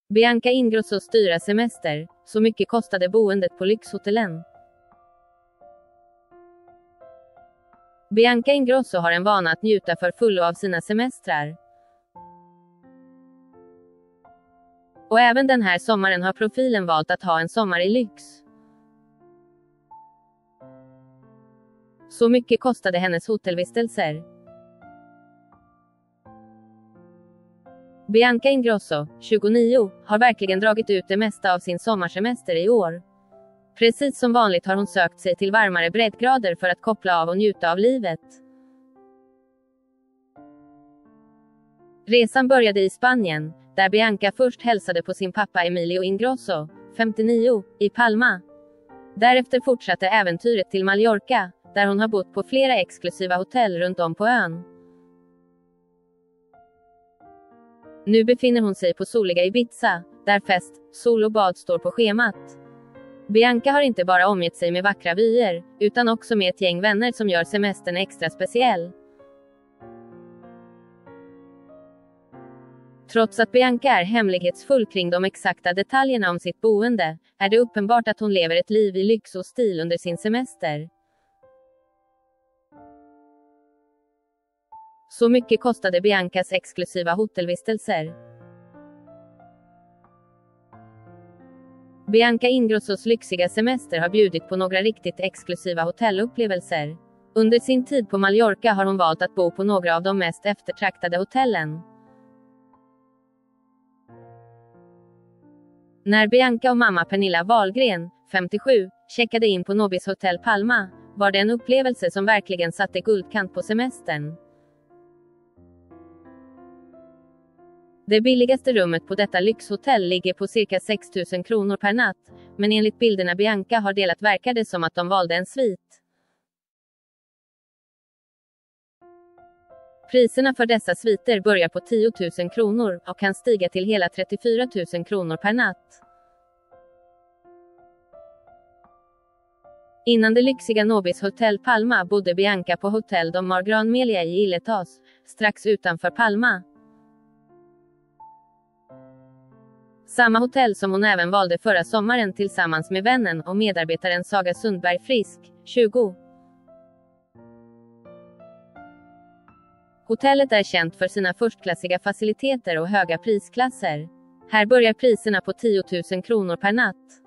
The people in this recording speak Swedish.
Bianca Ingrossos dyra semester. Så mycket kostade boendet på lyxhotellen. Bianca Ingrosso har en vana att njuta för fullo av sina semestrar. Och även den här sommaren har profilen valt att ha en sommar i lyx. Så mycket kostade hennes hotellvistelser. Bianca Ingrosso, 29, har verkligen dragit ut det mesta av sin sommarsemester i år. Precis som vanligt har hon sökt sig till varmare breddgrader för att koppla av och njuta av livet. Resan började i Spanien, där Bianca först hälsade på sin pappa Emilio Ingrosso, 59, i Palma. Därefter fortsatte äventyret till Mallorca, där hon har bott på flera exklusiva hotell runt om på ön. Nu befinner hon sig på soliga Ibiza, där fest, sol och bad står på schemat. Bianca har inte bara omgett sig med vackra vyer, utan också med ett gäng vänner som gör semestern extra speciell. Trots att Bianca är hemlighetsfull kring de exakta detaljerna om sitt boende, är det uppenbart att hon lever ett liv i lyx och stil under sin semester. Så mycket kostade Biancas exklusiva hotellvistelser. Bianca Ingrossos lyxiga semester har bjudit på några riktigt exklusiva hotellupplevelser. Under sin tid på Mallorca har hon valt att bo på några av de mest eftertraktade hotellen. När Bianca och mamma Pernilla Wahlgren, 57, checkade in på Nobis Hotel Palma, var det en upplevelse som verkligen satte guldkant på semestern. Det billigaste rummet på detta lyxhotell ligger på cirka 6 000 kronor per natt, men enligt bilderna Bianca har delat verkar det som att de valde en svit. Priserna för dessa sviter börjar på 10 000 kronor och kan stiga till hela 34 000 kronor per natt. Innan det lyxiga Nobis Hotel Palma bodde Bianca på Hotel de Mar Gran Melia i Illetas, strax utanför Palma. Samma hotell som hon även valde förra sommaren tillsammans med vännen och medarbetaren Saga Sundberg Frisk, 20. Hotellet är känt för sina förstklassiga faciliteter och höga prisklasser. Här börjar priserna på 10 000 kronor per natt.